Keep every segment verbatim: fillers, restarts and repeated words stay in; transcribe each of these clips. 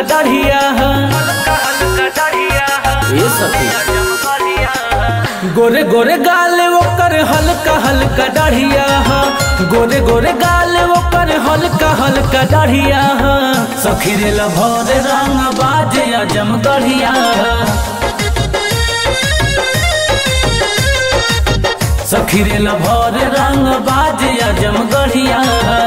दाढ़िया ये सखी गोरे गोरे गाल ओकर हल्का हल्का दाढ़िया गोरे गोरे गाल ओकर हल्का हल्का दाढ़िया सखी रे लभर रंग बाज आजम गढ़िया सखी रे लभर रंग बाज आजम गढ़िया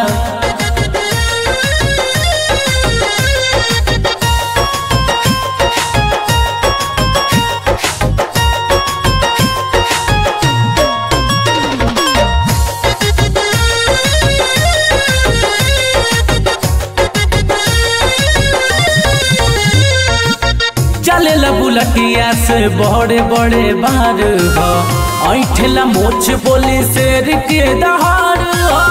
चलेला बुलटिया से बड़े बड़े बार हो ऐठेला मोछ बोली शेर के दहाड़ हो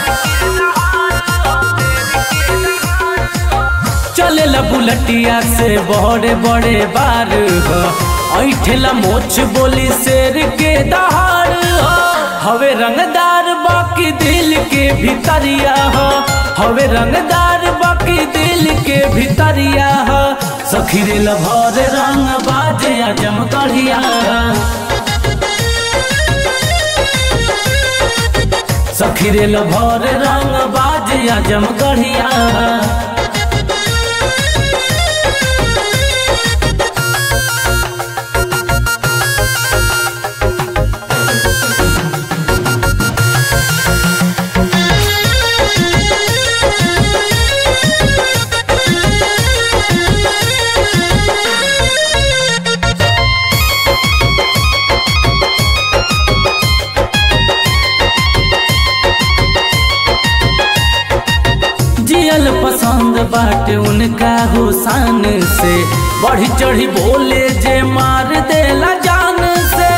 चलेला बुलटिया से बड़े बड़े बार हो ऐठेला मोछ बोली शेर के दहाड़ हो हवे रंगदार बाकी दिल के भीतरिया हो हवे रंगदार बाकी दिल के भीतरिया हो सखी रे लभर रंग बाज आजम गढ़िया सखी रे लभर रंग बाज आजम गढ़िया पसंद बाटे उनका हुसान से बढ़ी चढ़ी बोले जे मार देला जान से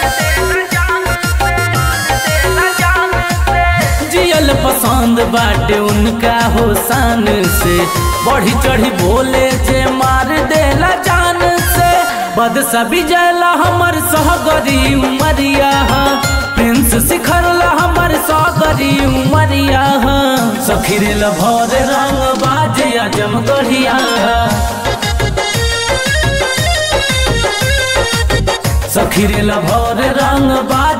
जियल पसंद बाटे उनका हुसान से बढ़ी चढ़ी बोले जे मार देला जान से बदसा बिजला हमर सहगरी उमरिया प्रिंस शिखरला हमर सहगरी उमरिया सखी रे लभर रंग बाज आजम गढ़िया सखी रे लभर रंग बाज